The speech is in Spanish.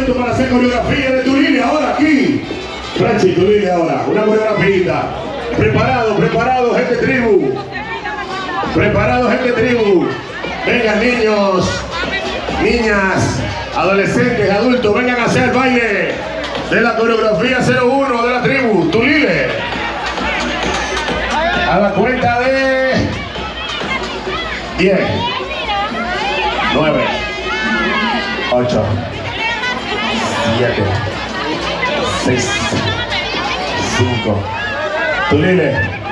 momento para hacer coreografía de Tulile ahora aquí. Franchi, Tulile ahora, una coreografía. Preparado, preparado, gente tribu. Preparado, gente tribu. Vengan niños, niñas, adolescentes, adultos, vengan a hacer el baile de la coreografía 01 de la tribu, Tulile. A la cuenta de 10, 9, 8, 7, 6, 5. Tulile.